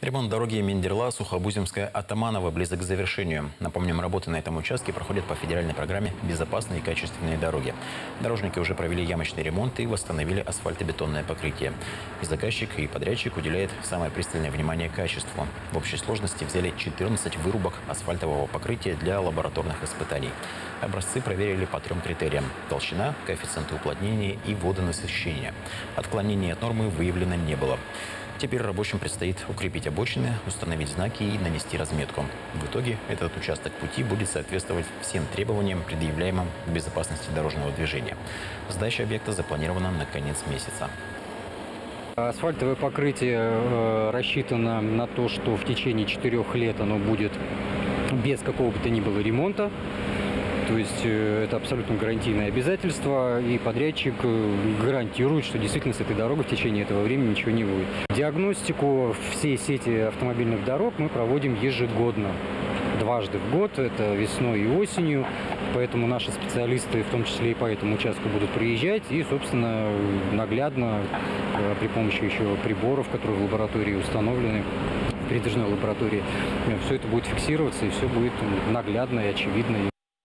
Ремонт дороги Миндерла-Сухобузимская-Атаманово близок к завершению. Напомним, работы на этом участке проходят по федеральной программе «Безопасные и качественные дороги». Дорожники уже провели ямочный ремонт и восстановили асфальтобетонное покрытие. И заказчик, и подрядчик уделяет самое пристальное внимание качеству. В общей сложности взяли 14 вырубок асфальтового покрытия для лабораторных испытаний. Образцы проверили по 3 критериям: толщина, коэффициенты уплотнения и водонасыщения. Отклонений от нормы выявлено не было. Теперь рабочим предстоит укрепить обочины, установить знаки и нанести разметку. В итоге этот участок пути будет соответствовать всем требованиям, предъявляемым к безопасности дорожного движения. Сдача объекта запланирована на конец месяца. Асфальтовое покрытие рассчитано на то, что в течение 4 лет оно будет без какого бы то ни было ремонта. То есть это абсолютно гарантийное обязательство, и подрядчик гарантирует, что действительно с этой дорогой в течение этого времени ничего не будет. Диагностику всей сети автомобильных дорог мы проводим ежегодно, дважды в год, это весной и осенью. Поэтому наши специалисты, в том числе и по этому участку, будут приезжать и, собственно, наглядно при помощи еще приборов, которые в лаборатории установлены, в передвижной лаборатории, все это будет фиксироваться, и все будет наглядно и очевидно.